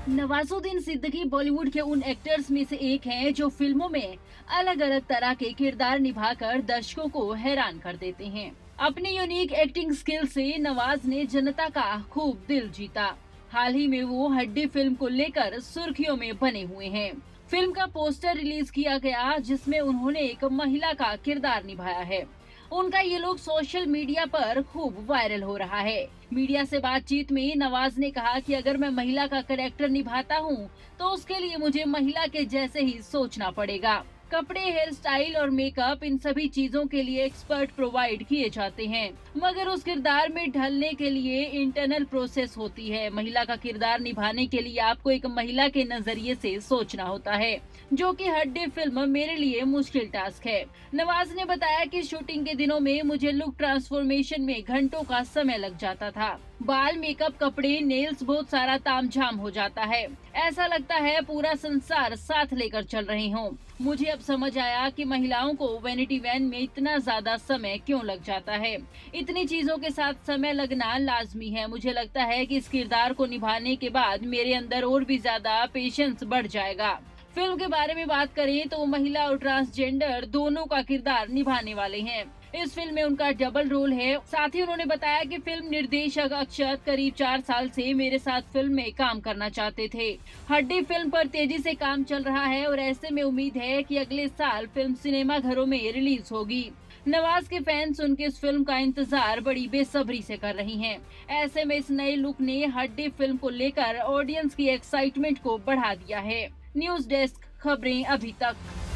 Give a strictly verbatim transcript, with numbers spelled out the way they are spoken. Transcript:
नवाजुद्दीन सिद्दीकी बॉलीवुड के उन एक्टर्स में से एक हैं जो फिल्मों में अलग अलग तरह के किरदार निभाकर दर्शकों को हैरान कर देते हैं। अपनी यूनिक एक्टिंग स्किल से नवाज ने जनता का खूब दिल जीता। हाल ही में वो हड्डी फिल्म को लेकर सुर्खियों में बने हुए हैं। फिल्म का पोस्टर रिलीज किया गया जिसमें उन्होंने एक महिला का किरदार निभाया है। उनका ये लुक सोशल मीडिया पर खूब वायरल हो रहा है। मीडिया से बातचीत में नवाज ने कहा कि अगर मैं महिला का कैरेक्टर निभाता हूं, तो उसके लिए मुझे महिला के जैसे ही सोचना पड़ेगा। कपड़े, हेयर स्टाइल और मेकअप, इन सभी चीजों के लिए एक्सपर्ट प्रोवाइड किए जाते हैं, मगर उस किरदार में ढलने के लिए इंटरनल प्रोसेस होती है। महिला का किरदार निभाने के लिए आपको एक महिला के नजरिए से सोचना होता है, जो कि हड्डी फिल्म मेरे लिए मुश्किल टास्क है। नवाज ने बताया कि शूटिंग के दिनों में मुझे लुक ट्रांसफॉर्मेशन में घंटों का समय लग जाता था। बाल, मेकअप, कपड़े, नेल्स, बहुत सारा तामझाम हो जाता है। ऐसा लगता है पूरा संसार साथ लेकर चल रहे हों। मुझे अब समझ आया कि महिलाओं को वैनिटी वैन में इतना ज्यादा समय क्यों लग जाता है। इतनी चीजों के साथ समय लगना लाजमी है। मुझे लगता है कि इस किरदार को निभाने के बाद मेरे अंदर और भी ज्यादा पेशेंस बढ़ जाएगा। फिल्म के बारे में बात करें तो महिला और ट्रांसजेंडर दोनों का किरदार निभाने वाले हैं। इस फिल्म में उनका डबल रोल है। साथ ही उन्होंने बताया कि फिल्म निर्देशक अक्षत करीब चार साल से मेरे साथ फिल्म में काम करना चाहते थे। हड्डी फिल्म पर तेजी से काम चल रहा है और ऐसे में उम्मीद है कि अगले साल फिल्म सिनेमा घरों में रिलीज होगी। नवाज के फैंस उनके इस फिल्म का इंतजार बड़ी बेसब्री से कर रही हैं। ऐसे में इस नए लुक ने हड्डी फिल्म को लेकर ऑडियंस की एक्साइटमेंट को बढ़ा दिया है। न्यूज डेस्क, खबरें अभी तक।